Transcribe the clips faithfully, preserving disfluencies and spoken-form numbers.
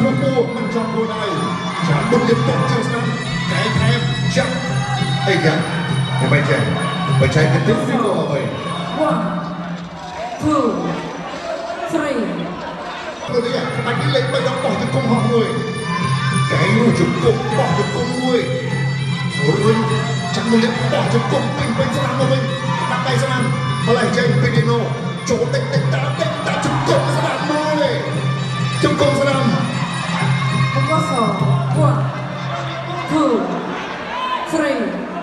ពពោះមិនចង់គោលដៅចាំបុកទៀតតជើងស្នាមកែថែមចាប់អីយ៉ាងមិនបែរចេះបច្ចេកទេសវាក៏អ្វី one two three ទៅនេះបាច់លេខបីដល់បោះជង្គង់ហោះមួយកែនោះជង្គង់បោះជង្គង់មួយរុញចាំមួយទៀតបោះជង្គង់ពេញពេញស្នាមមកវិញដាក់ដៃស្នាមម្លេះចេញពីនេះនោះចូលតិចតិចតាតិចតាជង្គង់ស្នាមមួយជង្គង់ស្នាម one two three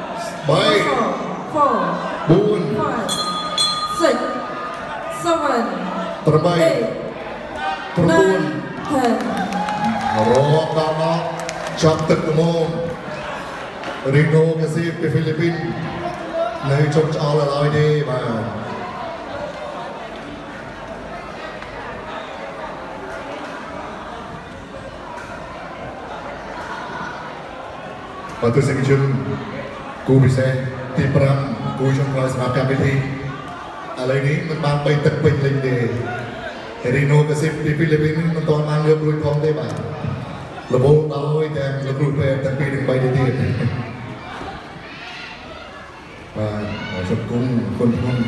four five six seven eight nine ten រកដល់មកចាប់ទឹកល្មមរីណូកាស៊ីពីហ្វីលីពីននៅជុំឆ្អល់ឡើយទេបាទបាទទស្សនិកជនគូពិសេសទីប្រាំគូចុងក្រោយសម្រាប់កម្មវិធីឥឡូវនេះមិនបានបីទឹកពេញលេញទេរីណូកាស៊ីពីហ្វីលីពីនមិនទាន់បានលើករួចផងទេបាទលបោដោយតែលោកគ្រូពេទ្យទាំងពីរទាំងបីទៅទៀតបាទជុំគុំគុណគុំ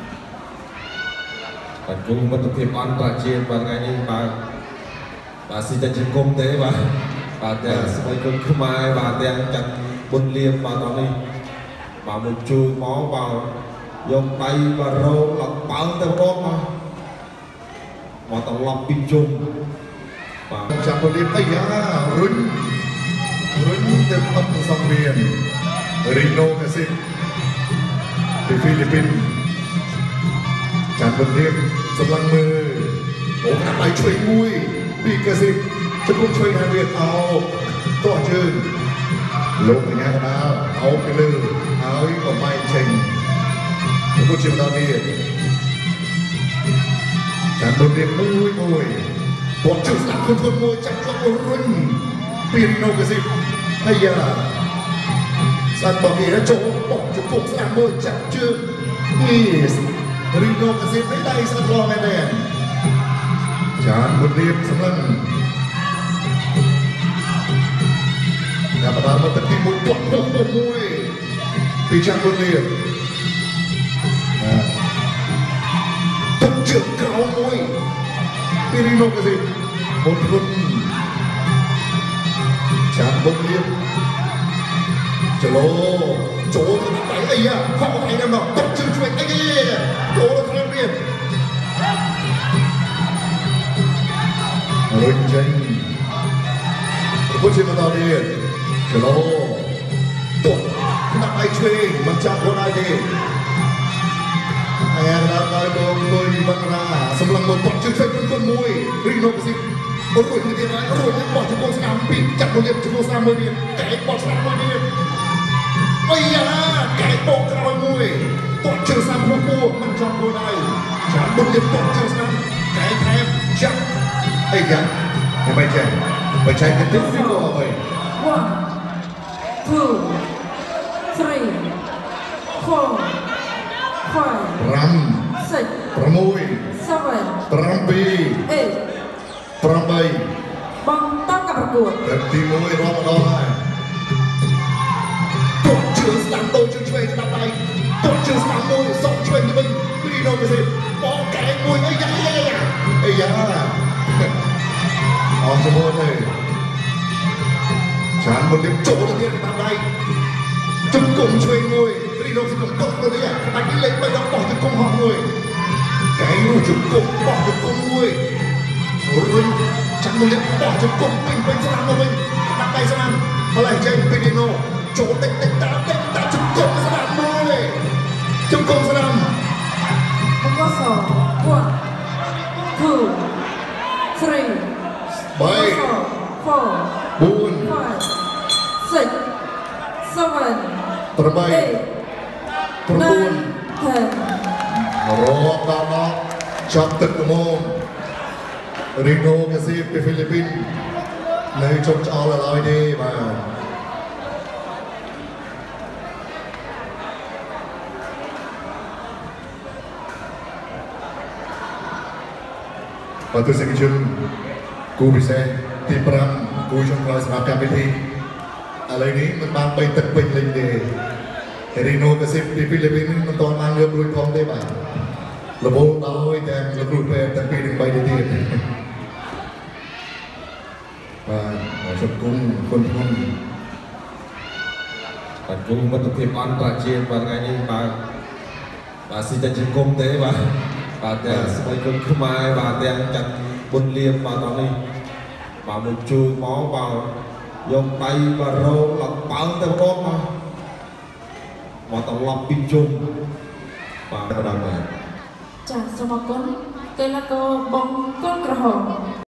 បាទគុំមិត្តភាពអន្តរជាតិបាទថ្ងៃនេះបាទបាទស៊ីតែជង្គង់ទេបាទបាទទាំងស្បែកគុណខ្មែរបាទទាំងចាត់បុណ្យលៀមបាទតនេះបាទមកជួយមកបាទយកដៃបាទរោលលបើទៅម្ដងមកមកត្រឡប់ពីជុំបាទចាប់ពលៀមអីយ៉ារុញរុញទៅអត់សង្វៀនរីណូកាស៊ីពីហ្វីលីពីនចាប់ពលៀមសម្លឹងមើលអូដាក់ដៃជួយមួយពីកាស៊ីជង្គង់ជួយហាវាអោតោះជើងលោកកញ្ញាកណ្ដាលអោទៅលើហើយបំបែកចេញពុទ្ធជាបន្តទៀតចាំបុរៀបមួយមួយបោះជើងស្ដាប់ខ្លួនខ្លួនមួយចាប់ជាប់រុញពីរីណូកាស៊ីហើយយ៉ាស្ដាប់បងគេចូលបោះជង្គង់ស្ដាប់មួយចាប់ជើងនេះរីណូកាស៊ីមិនដៃស្ដាប់ឡងមែនទេចាំបុរៀបសម្លឹងចាប់បានមកទឹកទីមួយបោះបោះមួយពីចាំបុរៀបទុកជើងក្រោមមួយពីរីណូកាស៊ីបុរុនចាំបុរៀបចលោចូលទៅដៃអីយ៉ាខកអីណាមកទុកជើងជួយអីចូលទៅក្នុងរៀបរុញចេញពុទ្ធជាបន្តទៀតចលោទុកដាក់ដៃឆ្វេងមិនចាប់ខ្លួនឯងទេហើយដល់ដល់បងទុយបង្រាសម្លឹងមកបត់ជើងឆ្វេងគុណមួយរីណូកាស៊ីបុរុនទៀតហើយរុញបោះជង្គង់ស្នាមពីចាក់មកជង្គង់ស្នាមមួយទៀតកែបោះស្នាមមួយទៀតអីយ៉ាកែបោះក្រោយមួយបោះជើងស្នាមពោះពោះមិនចង់គោលដៅចាំបុកទៀតបោះជើងស្នាមកែថែមចាប់អីយ៉ាងមិនបែរចេះបច្ចេកទេសវាក៏អ្វី one two three four five six seven eight បន្តกับប្រកួតទីមួយរំដងហើយបោះជើងស្ដាំដូរជើងឆ្វេងស្ដាំដៃបោះជើងស្ដាំមួយសក់ឆ្វេងទៅវិញរីណូកាស៊ីបោះកែមួយអីយ៉ាអីយ៉ាអស់ជាមួយទេចាំមកទៀតចូលទៅទៀតតាមដៃជង្គង់ឆ្វេងមួយរីណូកាស៊ីកំពុងទៅនេះបាច់លេខបីដល់បោះជង្គង់ហោះមួយកែនោះជង្គង់បោះជង្គង់មួយរុញចាំមួយទៀតបោះជង្គង់ពេញពេញស្នាមមកវិញដាក់ដៃស្នាមម្លេះចេញពីនេះនោះចូលតិចតិចតាតិចតាជង្គង់ស្នាមមួយជង្គង់ស្នាម one two three four five six seven eight nine ten រកដល់មកចាប់ទឹកល្មមរីណូកាស៊ីពីហ្វីលីពីននៅជុំឆ្អល់ឡើយទេបាទបាទទស្សនិកជនគូពិសេសទីប្រាំគូចុងក្រោយសម្រាប់កម្មវិធីឥឡូវនេះមិនបានបីទឹកពេញលេងទេរីណូកាស៊ីបពីហ្វីលីពីនមិនទាន់បានងើបរួចផងទេបាទលបោដោយតែលោកគ្រូពេទ្យទាំងពីរទាំងបីទៅទៀតបាទជុំគុំគុណគុណបាទគូមិត្តភាពអន្តរជាតិបាទថ្ងៃនេះបាទបាទស៊ីតែជង្គង់ទេបាទបាទទាំងស្បែកគុណខ្មែរបាទទាំងចាត់បុនលៀមបាទតនេះបាទមកជួយមកបាទយកដៃបាទរោលឡប់បើទៅម្ដងបាទមកត្រឡប់ពីជុំបាទដល់បាទចាសូមអរគុណកីឡាករបងកូនក្រហម